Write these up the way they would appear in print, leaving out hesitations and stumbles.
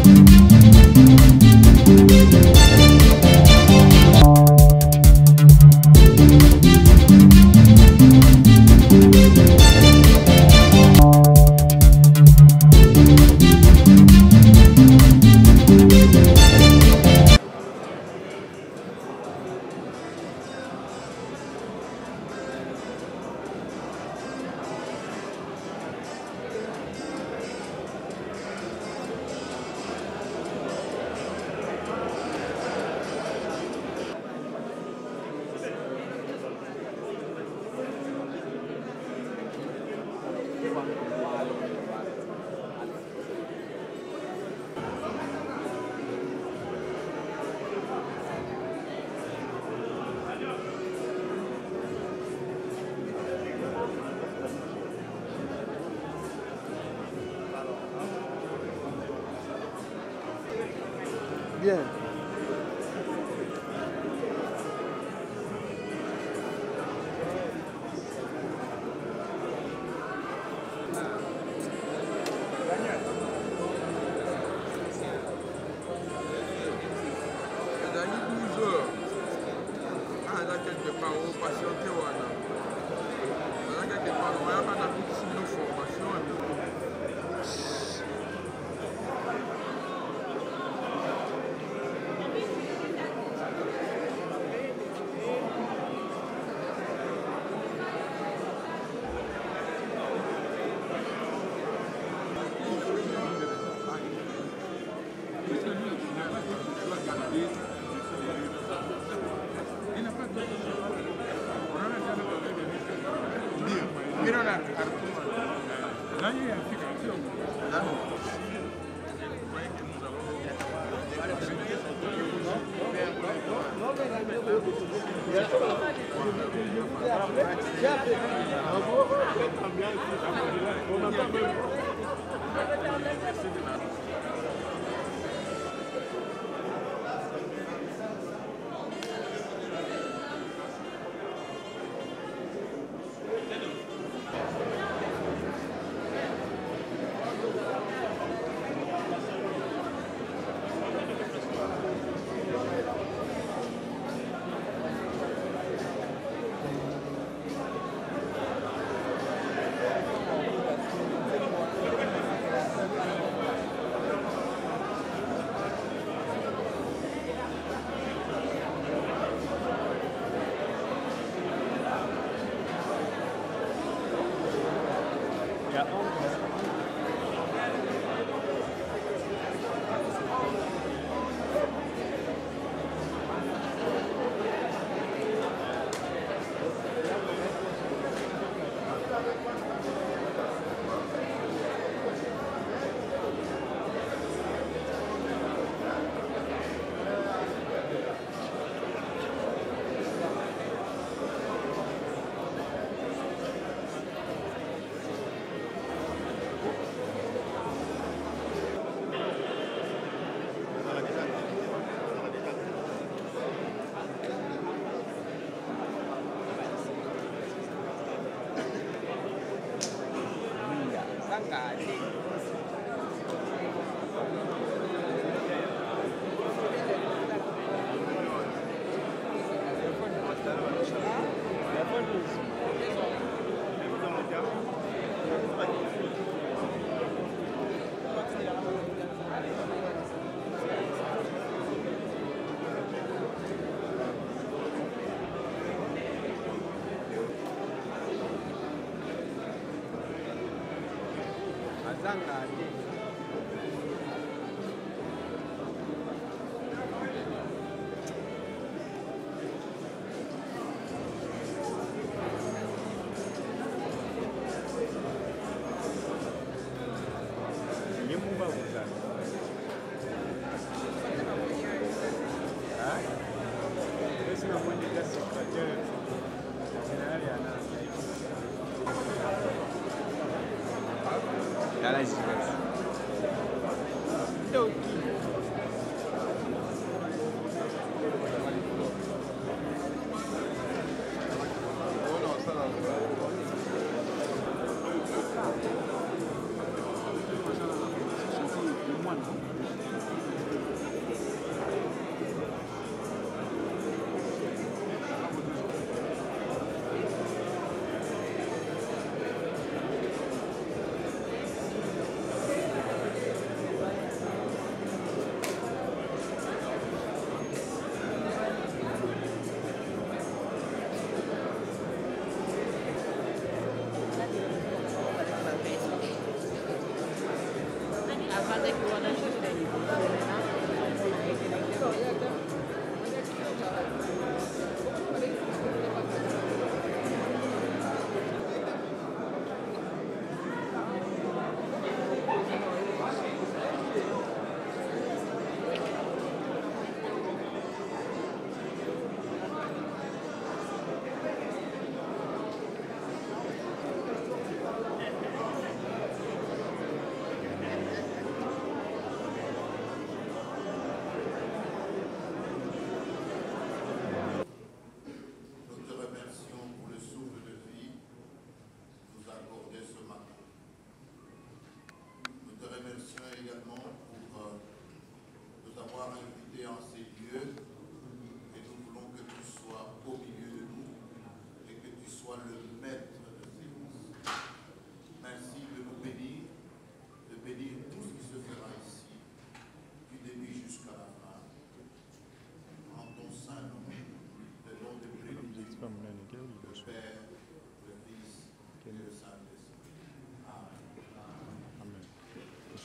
Bien.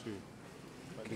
sûr. Okay.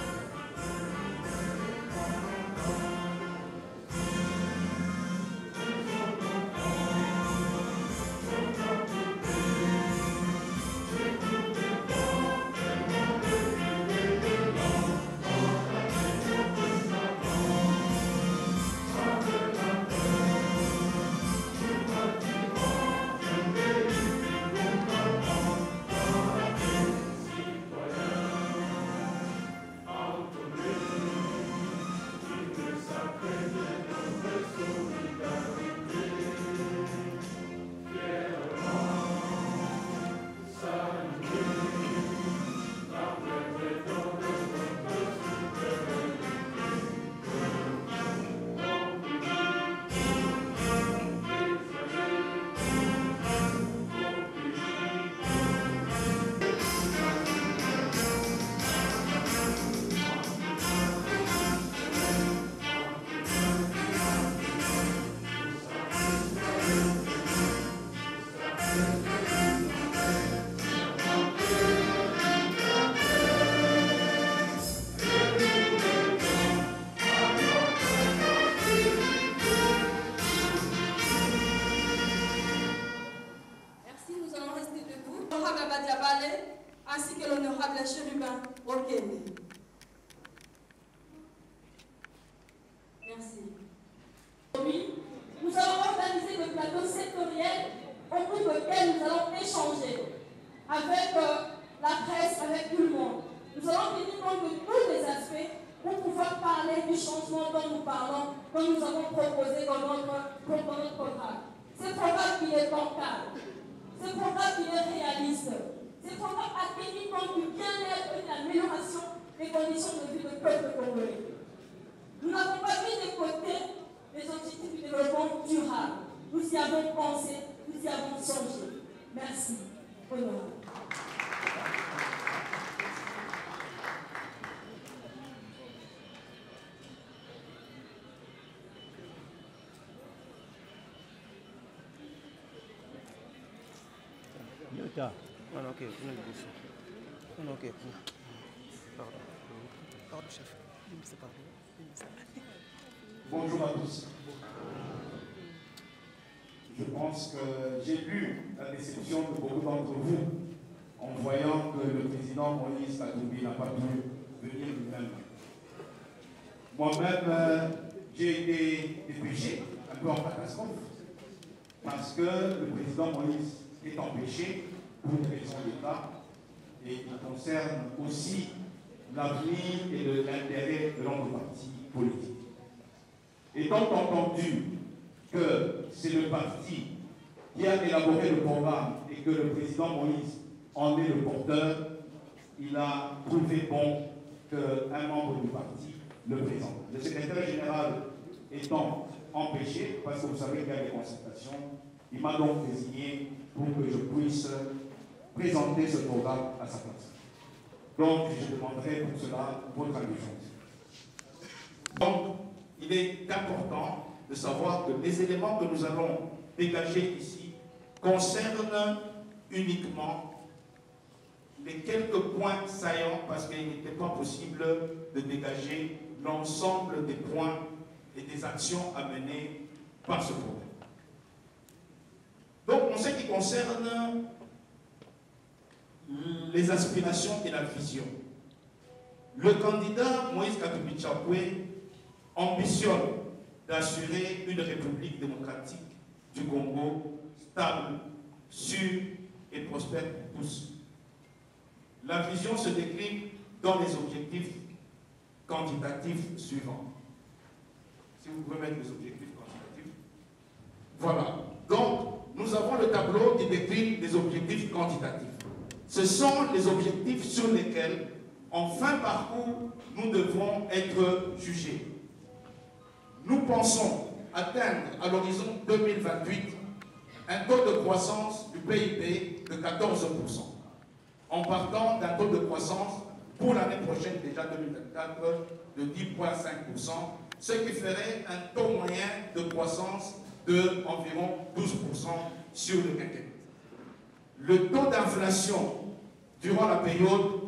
Ainsi que l'honorable chérubin Okene. Merci. Aujourd'hui, nous allons organiser le plateau sectoriel au cours duquel nous allons échanger avec la presse, avec tout le monde. Nous allons tenir compte de tous les aspects pour pouvoir parler du changement dont nous parlons, dont nous avons proposé dans notre programme. Ce programme qui est bancable, ce programme qui est réaliste. Ce programme a tenu compte du bien-être et de l'amélioration des conditions de vie du peuple congolais. Nous n'avons pas mis de côté les objectifs du développement durable. Nous y avons pensé, nous y avons songé. Merci. Honorable. Non, ok, non, ok. Pardon. Pardon, chef. Bonjour à tous. Je pense que j'ai lu la déception de beaucoup d'entre vous en voyant que le président Moïse Katumbi n'a pas pu venir lui-même. Moi-même, j'ai été dépêché un peu en catastrophe parce que le président Moïse est empêché pour une raison d'État et qui concerne aussi l'avenir et l'intérêt de notre parti politique. Étant entendu que c'est le parti qui a élaboré le programme et que le président Moïse en est le porteur, il a trouvé bon qu'un membre du parti le présente. Le secrétaire général étant empêché, parce que vous savez qu'il y a des concertations, il m'a donc désigné pour que je puisse présenter ce programme à sa place. Donc, je demanderai pour cela votre indulgence. Donc, il est important de savoir que les éléments que nous allons dégager ici concernent uniquement les quelques points saillants, parce qu'il n'était pas possible de dégager l'ensemble des points et des actions à mener par ce programme. Donc, en ce qui concerne les aspirations et la vision, le candidat Moïse Katumbi Chapwe ambitionne d'assurer une république démocratique du Congo stable, sûre et prospère pour tous. La vision se décline dans les objectifs quantitatifs suivants. Si vous pouvez mettre les objectifs quantitatifs. Voilà. Donc, nous avons le tableau qui décline les objectifs quantitatifs. Ce sont les objectifs sur lesquels, en fin de parcours, nous devons être jugés. Nous pensons atteindre à l'horizon 2028 un taux de croissance du PIB de 14%, en partant d'un taux de croissance pour l'année prochaine, déjà 2024, de 10,5%, ce qui ferait un taux moyen de croissance d'environ 12% sur le quinquennat. Le taux d'inflation durant la période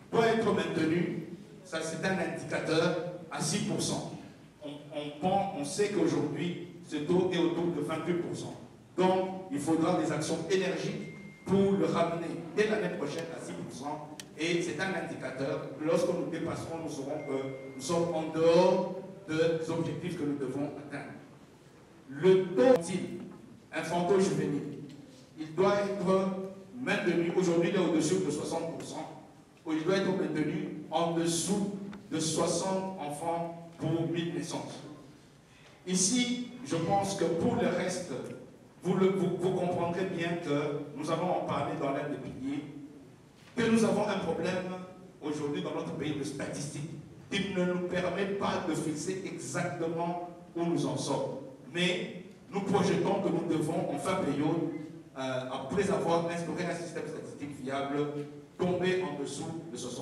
doit être maintenu. Ça, c'est un indicateur à 6%. On sait qu'aujourd'hui, ce taux est autour de 28%. Donc, il faudra des actions énergiques pour le ramener dès l'année prochaine à 6%. Et c'est un indicateur. Lorsque nous dépasserons, nous saurons que nous sommes en dehors des objectifs que nous devons atteindre. Le taux infanto-juvénile, il doit être maintenu. Aujourd'hui, il est au-dessus de 60%. Il doit être maintenu en dessous de 60 enfants pour 1000 naissances. Ici, je pense que pour le reste, vous comprendrez bien que nous allons en parler dans l'un des piliers, que nous avons un problème aujourd'hui dans notre pays de statistiques qui ne nous permet pas de fixer exactement où nous en sommes. Mais nous projetons que nous devons, en fin de période, après avoir instauré un système statistique fiable, tomber en dessous de 60%.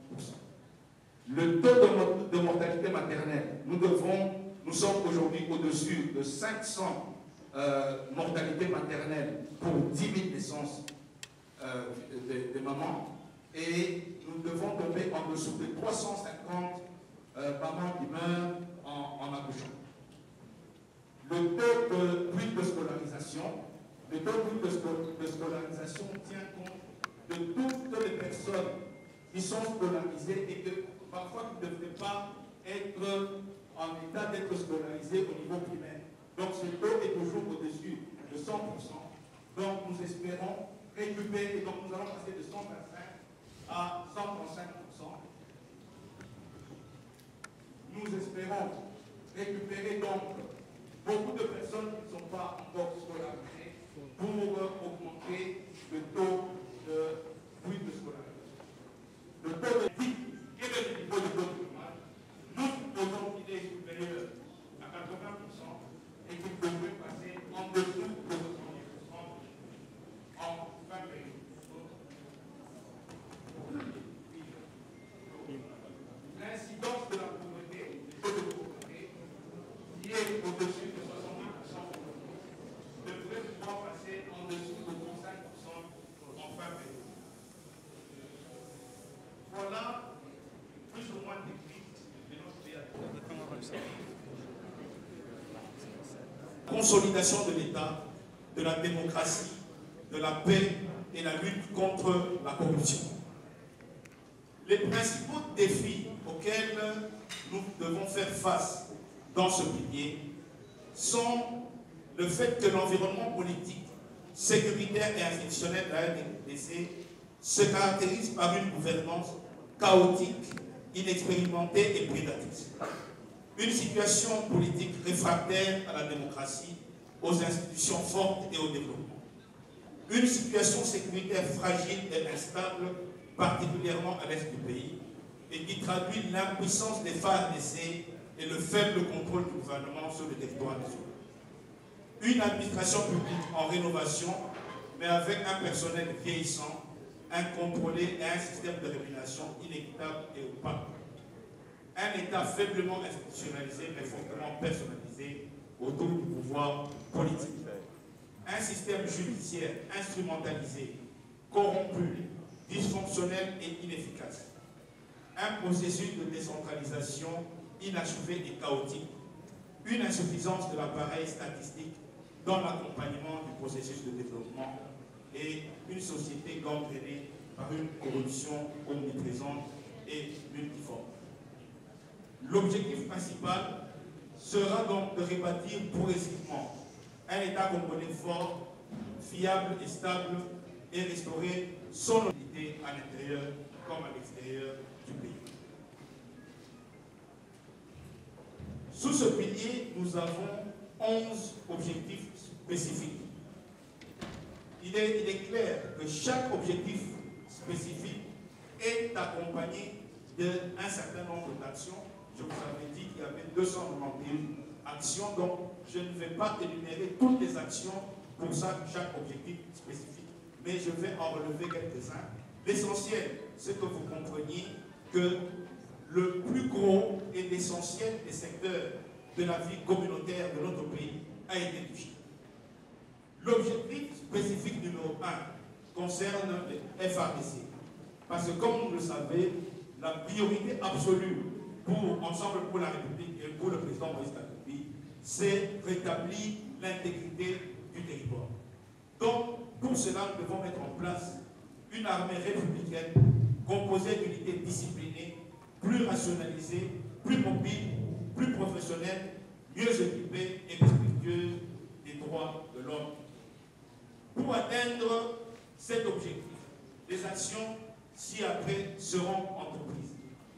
Le taux de mortalité maternelle, nous sommes aujourd'hui au-dessus de 500 mortalités maternelles pour 10 000 naissances de mamans, et nous devons tomber en dessous de 350 mamans qui meurent en accouchant. Le taux de but de scolarisation, tient compte de toutes les personnes qui sont scolarisées et que parfois qui ne devraient pas être en état d'être scolarisées au niveau primaire. Donc ce taux est toujours au-dessus de 100%. Donc nous espérons récupérer, donc nous allons passer de 125 à 135%. Nous espérons récupérer donc beaucoup de personnes qui ne sont pas encore scolarisées pour augmenter le taux de but de scolarisation. Le taux de dit, quel est le niveau de taux de chômage? Nous supposons qu'il est supérieur à 80% et qu'il devrait passer en dessous de 70% en fin de période. L'incidence de la pauvreté, le taux de pauvreté, qui est au-dessus de 70%, devrait pouvoir passer en dessous de 35% en fin de période. Voilà plus ou moins technique de notre pays. Consolidation de l'État, de la démocratie, de la paix et la lutte contre la corruption. Les principaux défis auxquels nous devons faire face dans ce pilier sont le fait que l'environnement politique, sécuritaire et institutionnel de la RDC se caractérise par une gouvernance chaotique, inexpérimentée et prédatrice. Une situation politique réfractaire à la démocratie, aux institutions fortes et au développement. Une situation sécuritaire fragile et instable, particulièrement à l'est du pays, et qui traduit l'impuissance des FARDC et le faible contrôle du gouvernement sur le territoire national. Une administration publique en rénovation, mais avec un personnel vieillissant, incontrôlé et un système de rémunération inéquitable et opaque. Un État faiblement institutionnalisé, mais fortement personnalisé autour du pouvoir politique. Un système judiciaire instrumentalisé, corrompu, dysfonctionnel et inefficace. Un processus de décentralisation inachevé et chaotique. Une insuffisance de l'appareil statistique dans l'accompagnement du processus de développement et une société gangrénée par une corruption omniprésente et multiforme. L'objectif principal sera donc de rebâtir progressivement un État congolais fort, fiable et stable et restaurer son unité à l'intérieur comme à l'extérieur du pays. Sous ce pilier, nous avons 11 objectifs spécifiques. Il est clair que chaque objectif spécifique est accompagné d'un certain nombre d'actions. Je vous avais dit qu'il y avait 291 actions, donc je ne vais pas énumérer toutes les actions pour chaque objectif spécifique, mais je vais en relever quelques-uns. L'essentiel, c'est que vous compreniez que le plus gros et l'essentiel des secteurs de la vie communautaire de notre pays a été touché. L'objectif spécifique numéro 1 concerne les FARDC. Parce que comme vous le savez, la priorité absolue pour Ensemble pour la République et pour le président Moïse Katumbi, c'est rétablir l'intégrité du territoire. Donc, pour cela, nous devons mettre en place une armée républicaine composée d'unités disciplinées, plus rationalisées, plus mobiles, plus professionnelles, mieux équipées et respectueuses des droits de l'homme. Pour atteindre cet objectif, les actions ci-après seront entreprises.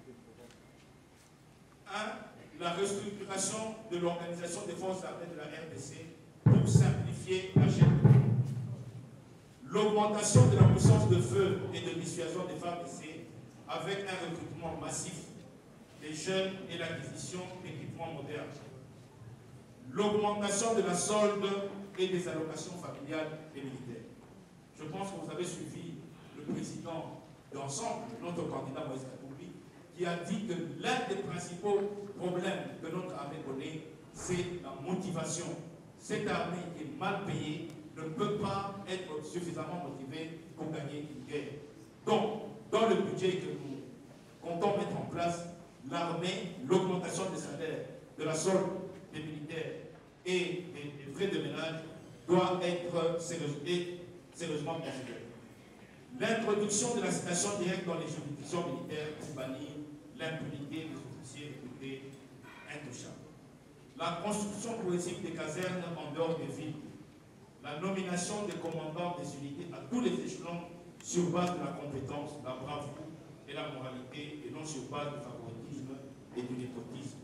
1. La restructuration de l'organisation des forces armées de la RDC pour simplifier la chaîne de commande. L'augmentation de la puissance de feu et de dissuasion des FARDC avec un recrutement massif des jeunes et l'acquisition d'équipements modernes. L'augmentation de la solde et des allocations familiales et militaires. Je pense que vous avez suivi le président d'Ensemble, notre candidat Moïse Katumbi, qui a dit que l'un des principaux problèmes que notre armée connaît, c'est la motivation. Cette armée qui est mal payée ne peut pas être suffisamment motivée pour gagner une guerre. Donc, dans le budget que nous comptons mettre en place, l'armée, l'augmentation des salaires, de la solde des militaires et des frais de ménage doit être sérieusement considérée. L'introduction de la citation directe dans les juridictions militaires pour bannir l'impunité des officiers réputés intouchables. La construction progressive des casernes en dehors des villes. La nomination des commandants des unités à tous les échelons sur base de la compétence, la bravoure et la moralité, et non sur base du favoritisme et du népotisme.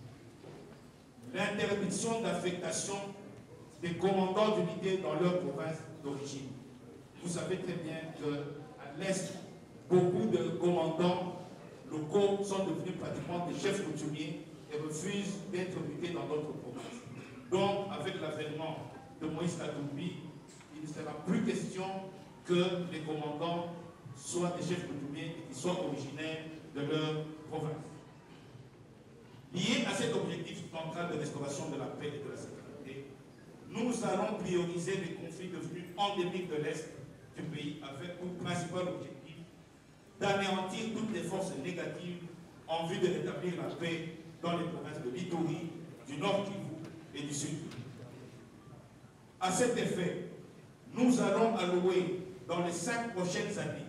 L'interdiction d'affectation des commandants d'unités dans leur province d'origine. Vous savez très bien qu'à l'Est, beaucoup de commandants locaux sont devenus pratiquement des chefs coutumiers et refusent d'être mutés dans d'autres provinces. Donc, avec l'avènement de Moïse Katumbi, il ne sera plus question que les commandants soient des chefs coutumiers et qui soient originaires de leur province. Lié à cet objectif central de restauration de la paix et de la sécurité, nous allons prioriser les conflits devenus endémiques de l'Est du pays avec pour principal objectif d'anéantir toutes les forces négatives en vue de rétablir la paix dans les provinces de l'Ituri, du Nord Kivu et du Sud Kivu. À cet effet, nous allons allouer dans les 5 prochaines années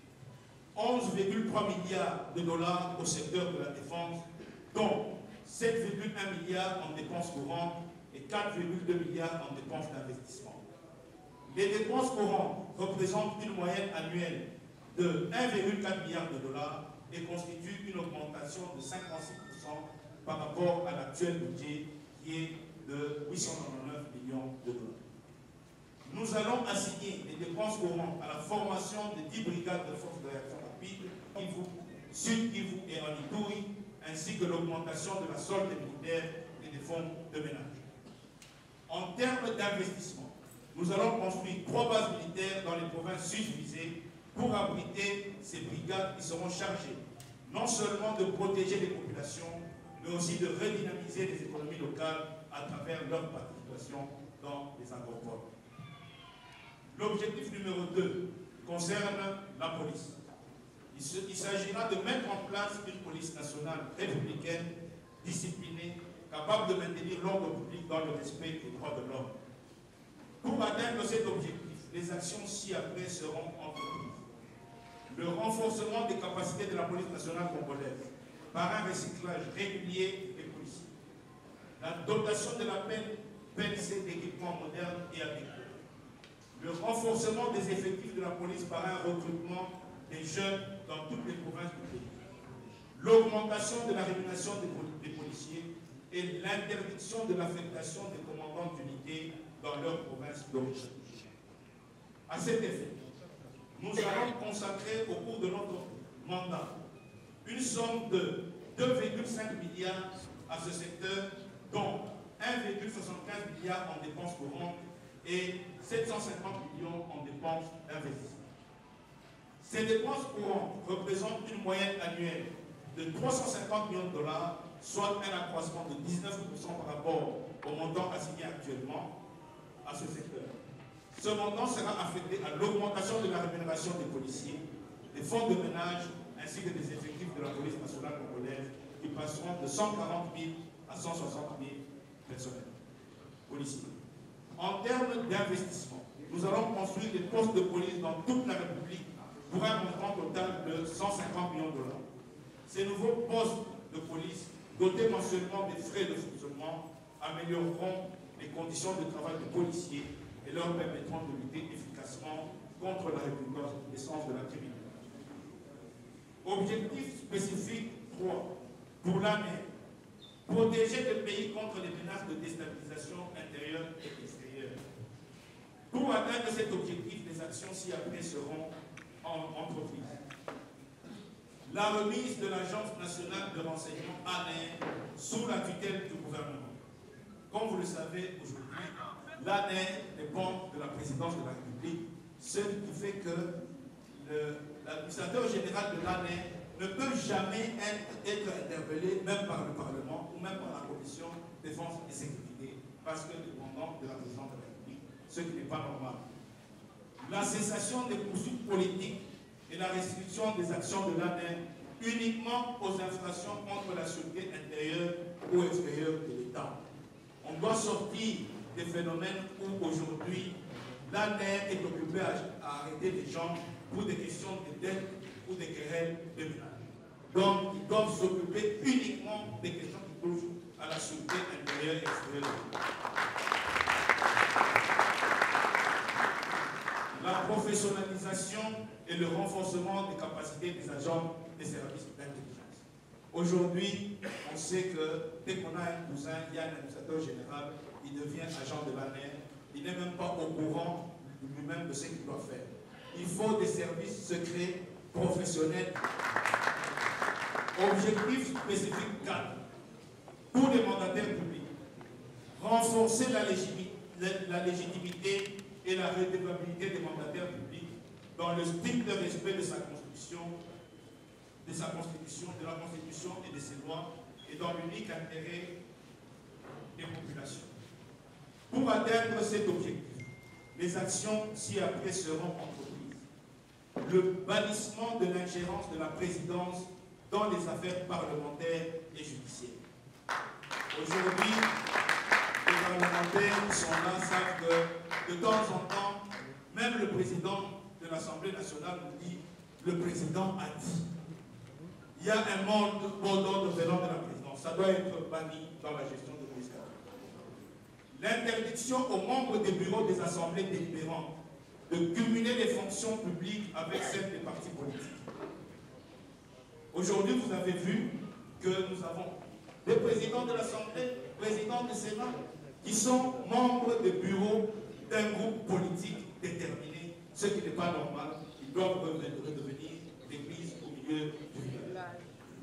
11,3 milliards de dollars au secteur de la défense, dont 7,1 milliards en dépenses courantes et 4,2 milliards en dépenses d'investissement. Les dépenses courantes représentent une moyenne annuelle de 1,4 milliard de dollars et constituent une augmentation de 56% par rapport à l'actuel budget qui est de 899 millions de dollars. Nous allons assigner les dépenses courantes à la formation des 10 brigades de forces de réaction rapide, Kivu, Sud Kivu et en Ituri, ainsi que l'augmentation de la solde des militaires et des fonds de ménage. En termes d'investissement, nous allons construire 3 bases militaires dans les provinces sud-visées pour abriter ces brigades qui seront chargées non seulement de protéger les populations, mais aussi de redynamiser les économies locales à travers leur participation dans les agropoles. L'objectif numéro 2 concerne la police. Il s'agira de mettre en place une police nationale républicaine, disciplinée, capable de maintenir l'ordre public dans le respect des droits de l'homme. Pour atteindre cet objectif, les actions ci-après seront entreprises. Le renforcement des capacités de la police nationale congolaise par un recyclage régulier des policiers. La dotation de la PNC d'équipements modernes et adéquats. Le renforcement des effectifs de la police par un recrutement des jeunes dans toutes les provinces du pays. L'augmentation de la rémunération des policiers et l'interdiction de l'affectation des commandants d'unités dans leur province d'origine. À cet effet, nous allons consacrer au cours de notre mandat une somme de 2,5 milliards à ce secteur, dont 1,75 milliard en dépenses courantes et 750 millions en dépenses d'investissement. Ces dépenses courantes représentent une moyenne annuelle de 350 millions de dollars, soit un accroissement de 19% par rapport au montant assigné actuellement à ce secteur. Ce montant sera affecté à l'augmentation de la rémunération des policiers, des fonds de ménage ainsi que des effectifs de la police nationale congolaise qui passeront de 140 000 à 160 000 personnels policiers. En termes d'investissement, nous allons construire des postes de police dans toute la République pour un montant total de 150 millions de dollars. Ces nouveaux postes de police, dotés mensuellement des frais de fonctionnement, amélioreront les conditions de travail des policiers et leur permettront de lutter efficacement contre la recrudescence de la criminalité. Objectif spécifique 3 pour l'année: protéger le pays contre les menaces de déstabilisation intérieure et extérieure. Pour atteindre cet objectif, les actions ci-après seront entreprises. La remise de l'Agence nationale de renseignement ANER sous la tutelle du gouvernement. Comme vous le savez aujourd'hui, l'ANER dépend de la présidence de la République, ce qui fait que l'administrateur général de l'ANER ne peut jamais être interpellé, même par le Parlement ou même par la Commission défense et sécurité, parce que dépendant de la présidence de la République, ce qui n'est pas normal. La cessation des poursuites politiques et la restriction des actions de l'ANER uniquement aux infractions contre la sûreté intérieure ou extérieure de l'État. On doit sortir des phénomènes où aujourd'hui l'ANER est occupée à arrêter des gens pour des questions de dette ou des querelles de ménage. Donc, ils doivent s'occuper uniquement des questions qui touchent à la sûreté intérieure et extérieure de l'État. La professionnalisation et le renforcement des capacités des agents des services d'intelligence. Aujourd'hui, on sait que dès qu'on a un cousin, il y a un administrateur général, il devient agent de l'ANER, il n'est même pas au courant lui-même de ce qu'il doit faire. Il faut des services secrets professionnels. Objectif spécifique 4. Pour les mandataires publics, renforcer la légitimité et la redevabilité des mandataires publics dans le strict respect de sa Constitution, de la Constitution et de ses lois, et dans l'unique intérêt des populations. Pour atteindre cet objectif, les actions ci-après seront entreprises. Le bannissement de l'ingérence de la présidence dans les affaires parlementaires et judiciaires. Aujourd'hui, les parlementaires qui sont là savent que de temps en temps, même le président de l'Assemblée nationale nous dit « le président a dit ». Il y a un mot d'ordre venant de la présidence. Ça doit être banni dans la gestion de Moïse Katumbi. L'interdiction aux membres des bureaux des assemblées délibérantes de cumuler les fonctions publiques avec celles des partis politiques. Aujourd'hui, vous avez vu que nous avons des présidents de l'Assemblée, présidents du Sénat, qui sont membres des bureaux d'un groupe politique déterminé, ce qui n'est pas normal. Ils doivent redevenir l'église au milieu du village.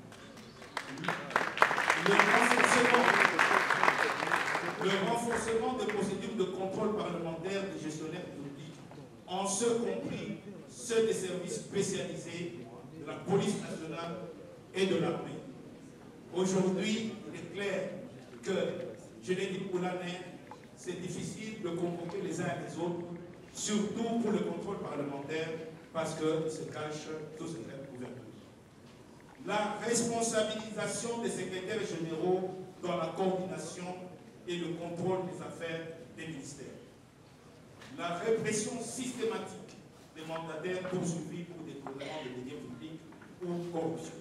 Le renforcement des procédures de contrôle parlementaire des gestionnaires publics, en ce compris ceux des services spécialisés de la police nationale et de l'armée. Aujourd'hui, il est clair que, je l'ai dit pour l'année, c'est difficile de convoquer les uns et les autres, surtout pour le contrôle parlementaire, parce qu'il se cache tout secret couverture. La responsabilisation des secrétaires généraux dans la coordination et le contrôle des affaires des ministères. La répression systématique des mandataires poursuivis pour détournement de deniers publics ou corruption.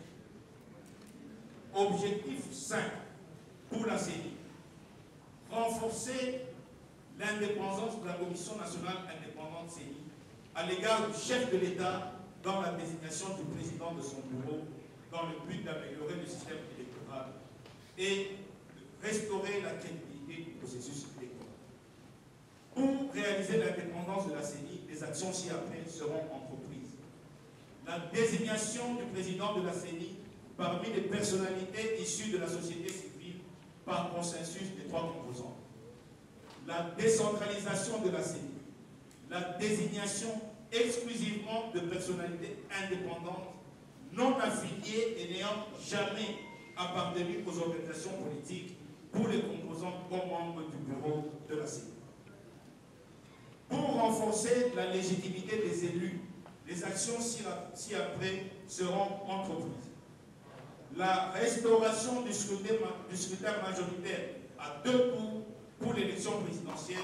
Objectif 5 pour la CENI. Renforcer l'indépendance de la Commission nationale indépendante CENI à l'égard du chef de l'État dans la désignation du président de son bureau dans le but d'améliorer le système électoral et de restaurer la crédibilité du processus électoral. Pour réaliser l'indépendance de la CENI, les actions ci-après seront entreprises. La désignation du président de la CENI parmi les personnalités issues de la société civile par consensus des 3 composants. La décentralisation de la CENI. La désignation exclusivement de personnalités indépendantes, non affiliées et n'ayant jamais appartenu aux organisations politiques pour les composants comme membres du bureau de la CENI. Pour renforcer la légitimité des élus, Les actions ci-après seront entreprises. La restauration du scrutin majoritaire à 2 tours pour l'élection présidentielle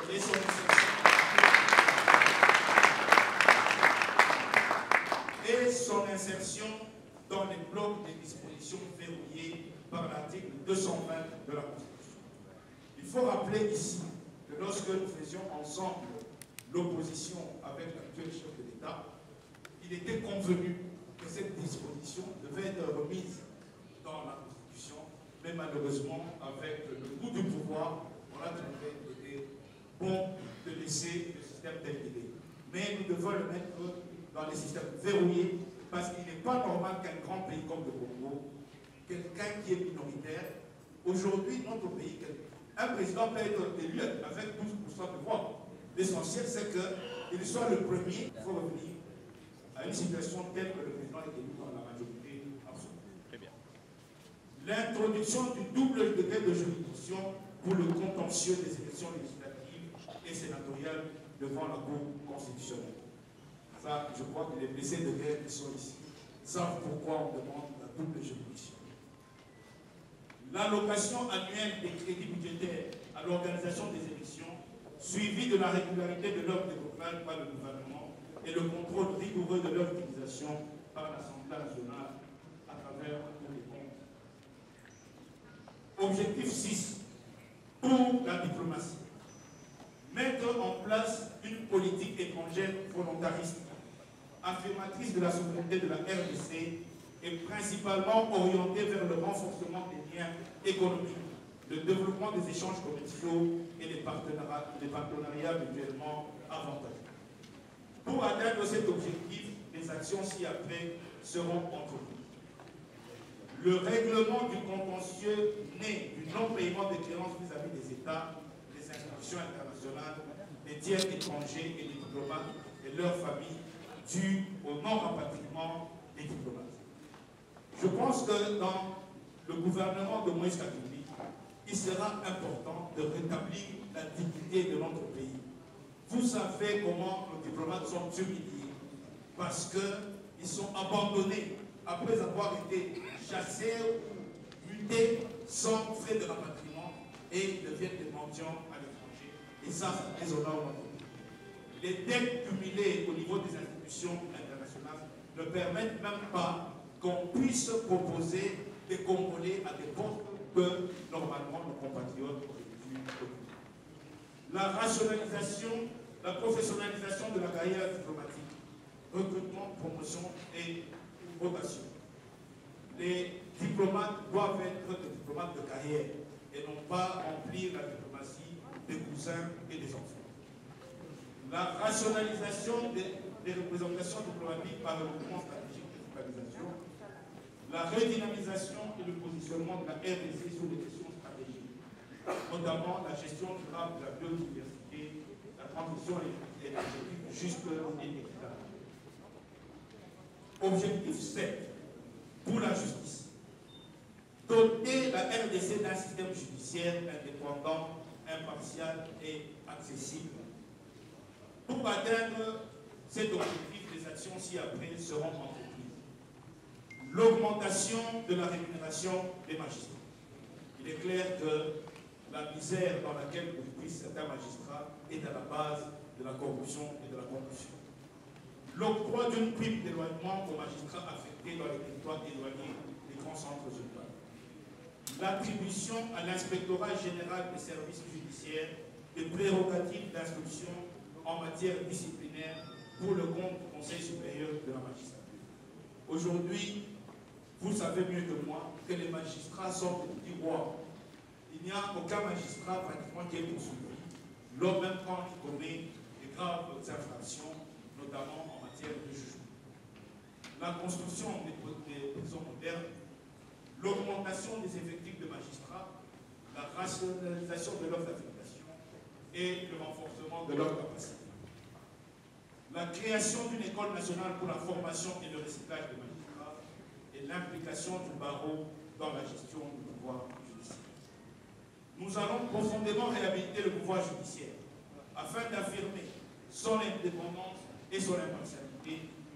et son insertion dans les blocs des dispositions verrouillées par l'article 220 de la Constitution. Il faut rappeler ici que lorsque nous faisions ensemble l'opposition avec l'actuel chef de l'État, il était convenu que cette disposition devait être remise dans la Constitution, mais malheureusement, avec le goût du pouvoir, on a trouvé qu'il était bon de laisser le système tel qu'il est. Mais nous devons le mettre dans les systèmes verrouillés, parce qu'il n'est pas normal qu'un grand pays comme le Congo, quelqu'un qui est minoritaire, aujourd'hui, notre pays, un président peut être élu avec 12% de voix. L'essentiel, c'est qu'il soit le premier. Il faut revenir à une situation telle que le président est élu dans la majorité absolue. Très bien. L'introduction du double degré de juridiction pour le contentieux des élections législatives et sénatoriales devant la Cour constitutionnelle. Ça, je crois que les blessés de guerre qui sont ici savent pourquoi on demande la double juridiction. L'allocation annuelle des crédits budgétaires à l'organisation des élections, suivie de la régularité de l'ordre électoral par le gouvernement et le contrôle rigoureux de leur utilisation par l'Assemblée nationale à travers les comptes. Objectif 6. Pour la diplomatie. Mettre en place une politique étrangère volontariste, affirmatrice de la souveraineté de la RDC et principalement orientée vers le renforcement des liens économiques, le développement des échanges commerciaux et les partenariats mutuellement avantageux. Pour atteindre cet objectif, les actions ci-après seront entreprises. Le règlement du contentieux né du non-paiement des créances vis-à-vis des États, des institutions internationales, des tiers étrangers et des diplomates et leurs familles dû au non-rapatriement des diplomates. Je pense que dans le gouvernement de Moïse Katumbi, il sera important de rétablir la dignité de notre pays. Vous savez comment nos diplomates sont humiliés parce qu'ils sont abandonnés après avoir été chassés, mutés, sans frais de rapatriement et ils deviennent des mendiants à l'étranger. Et ça, ça déshonore notre pays. Les dettes cumulées au niveau des institutions internationales ne permettent même pas qu'on puisse proposer des Congolais à des postes que normalement nos compatriotes auraient dû occuper. La rationalisation, la professionnalisation de la carrière diplomatique, recrutement, promotion et rotation. Les diplomates doivent être des diplomates de carrière et non pas remplir la diplomatie des cousins et des enfants. La rationalisation des représentations diplomatiques par le mouvement stratégique de focalisation, la redynamisation et le positionnement de la RDC sur les questions stratégiques, notamment la gestion durable de la biodiversité, la transition énergétique juste et équitable. Objectif 7. Pour la justice. Doter la RDC d'un système judiciaire indépendant, impartial et accessible. Pour atteindre cet objectif, les actions ci-après seront entreprises. L'augmentation de la rémunération des magistrats. Il est clair que la misère dans laquelle vivent certains magistrats est à la base de la corruption et de la corruption. L'octroi d'une prime d'éloignement aux magistrats affectés dans les territoires éloignés des grands centres urbains. L'attribution à l'inspectorat général des services judiciaires des prérogatives d'instruction en matière disciplinaire pour le compte du Conseil supérieur de la magistrature. Aujourd'hui, vous savez mieux que moi que les magistrats sont des petits rois. Il n'y a aucun magistrat pratiquement qui est poursuivi, lors même quand il commet des graves infractions, notamment en matière de jugement. La construction des prisons modernes, l'augmentation des effectifs de magistrats, la rationalisation de leurs affectations et le renforcement de leurs capacités. La création d'une école nationale pour la formation et le recyclage des magistrats et l'implication du barreau dans la gestion du pouvoir judiciaire. Nous allons profondément réhabiliter le pouvoir judiciaire afin d'affirmer son indépendance et son impartialité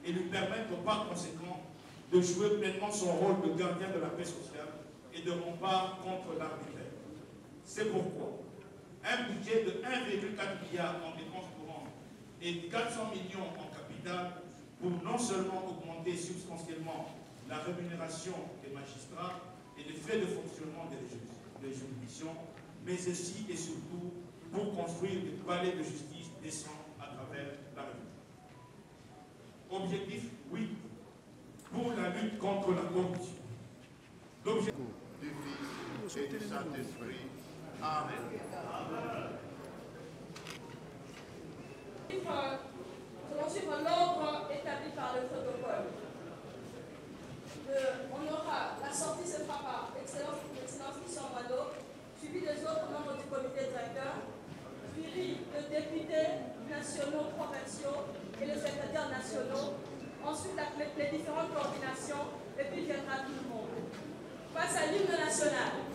et lui permettre par conséquent de jouer pleinement son rôle de gardien de la paix sociale et de rempart contre l'arbitraire. C'est pourquoi un budget de 1,4 milliard en dépenses courantes et 400 millions en capital pour non seulement augmenter substantiellement la rémunération des magistrats et les frais de fonctionnement des juridictions, mais aussi et surtout pour construire des palais de justice décents à travers la République. Objectif 8, pour la lutte contre la corruption. L'objectif du Fils et du Saint-Esprit. Amen. Nous allons suivre l'ordre établi par le protocole. On aura la sortie se fera par l'excellence Christian Wado, suivi des autres membres du comité directeur, suivi de députés nationaux, provinciaux et les secrétaires nationaux. Ensuite, les différentes coordinations, et puis viendra tout le monde. Face à l'hymne national.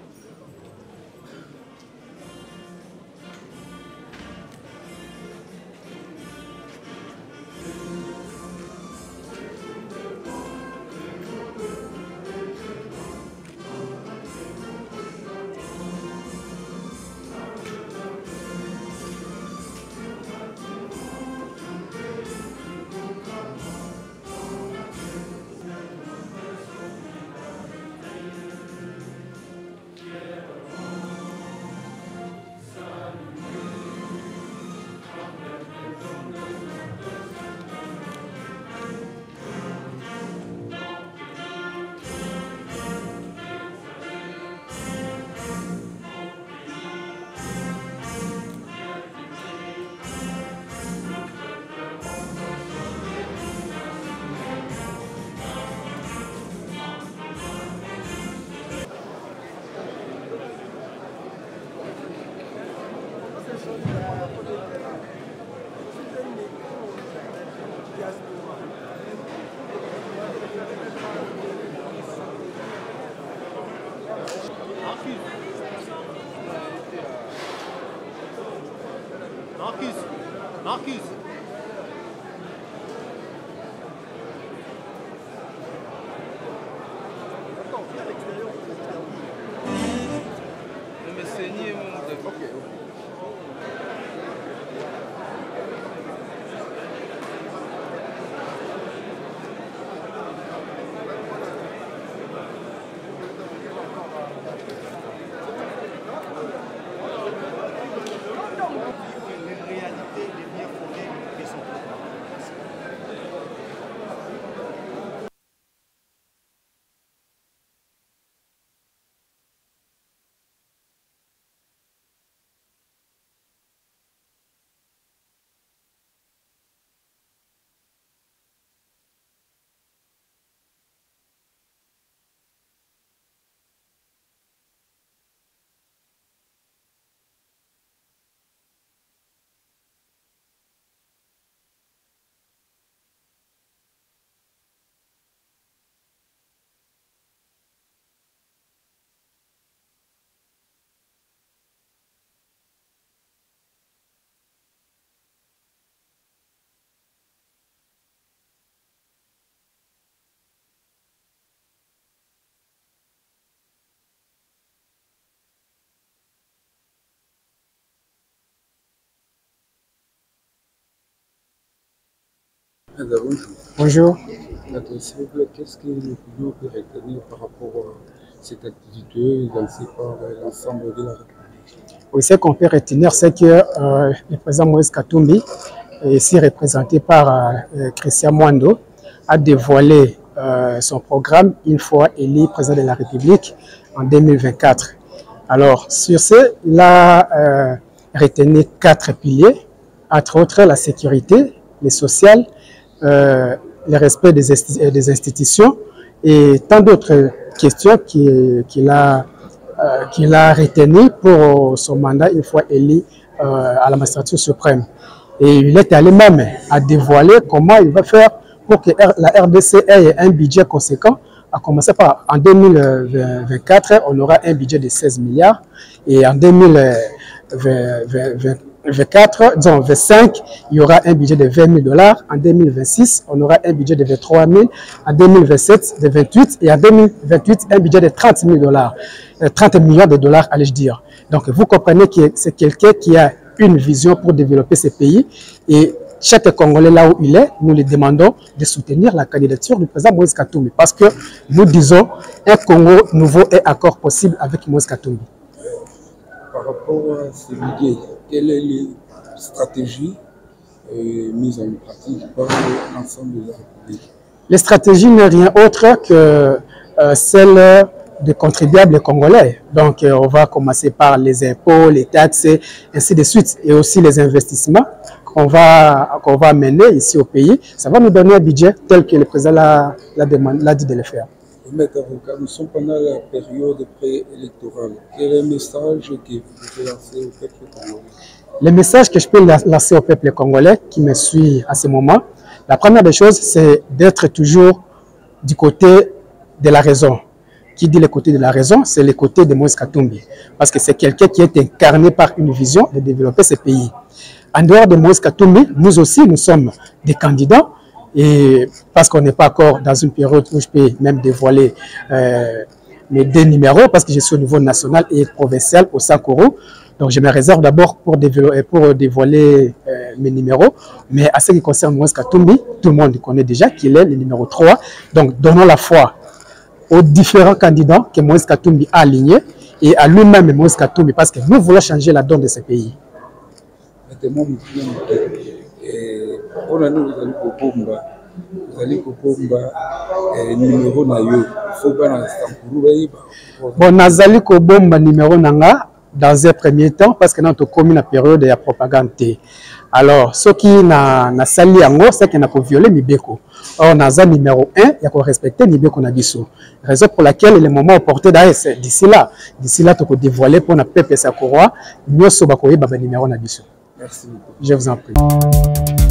Marcus. Mais c'est nié, mon ok. Bonjour. S'il vous plaît, qu'est-ce que l'opinion peut retenir par rapport à cette activité lancée par l'ensemble de la République? Oui, ce qu'on peut retenir, c'est que le président Moïse Katumbi, ici représenté par Christian Mwando, a dévoilé son programme une fois élu président de la République en 2024. Alors, sur ce, il a retenu 4 piliers, entre autres la sécurité, le social, le respect des institutions et tant d'autres questions qu'il a retenues pour son mandat une fois élu à la magistrature suprême. Et il est allé même à dévoiler comment il va faire pour que la RDC ait un budget conséquent. À commencer par en 2024, on aura un budget de 16 milliards et en 2025, 2024, disons 25, il y aura un budget de 20 000 $. En 2026, on aura un budget de 23 000. En 2027, de 28. Et en 2028, un budget de 30 000 $. 30 millions de dollars, allais-je dire. Donc, vous comprenez que c'est quelqu'un qui a une vision pour développer ce pays. Et chaque Congolais, là où il est, nous lui demandons de soutenir la candidature du président Moïse Katumbi. Parce que nous disons, un Congo nouveau est encore possible avec Moïse Katumbi. Par rapport à ces budgets, quelle est la stratégie mise en pratique par l'ensemble de la République? Les stratégies n'est rien autre que celle des contribuables congolais. Donc, on va commencer par les impôts, les taxes, et ainsi de suite. Et aussi les investissements qu'on va mener ici au pays. Ça va nous donner un budget tel que le président l'a dit de le faire. Maître avocat, nous sommes pendant la période préélectorale. Quel est le message que vous pouvez lancer au peuple congolais? Le message que je peux lancer au peuple congolais qui me suit à ce moment, la première des choses, c'est d'être toujours du côté de la raison. Qui dit le côté de la raison, c'est le côté de Moïse Katumbi. Parce que c'est quelqu'un qui est incarné par une vision de développer ce pays. En dehors de Moïse Katumbi, nous aussi, nous sommes des candidats. Et parce qu'on n'est pas encore dans une période où je peux même dévoiler mes 2 numéros, parce que je suis au niveau national et provincial au Sankoro. Donc je me réserve d'abord pour dévoiler mes numéros. Mais à ce qui concerne Moïse Katumbi, tout le monde connaît déjà qu'il est le numéro 3. Donc donnons la foi aux différents candidats que Moïse Katumbi a alignés et à lui-même Moïse Katumbi, parce que nous voulons changer la donne de ce pays. On a nous allez kobomba numéro na yo faut pas na Sankuru bon nazali kobomba numéro nanga dans un premier temps parce que notre commune na période de propagande. Alors ce qui na sali yango c'est que na ko violer mibeko. Or naza numéro 1 il y a ko respecter mibeko na biso. Raison pour laquelle le moment opportun d'ailleurs d'ici là to ko dévoiler pour na peuple Sankorois nyoso ba ko yeba ba numéro na biso. Merci beaucoup. Je vous en prie.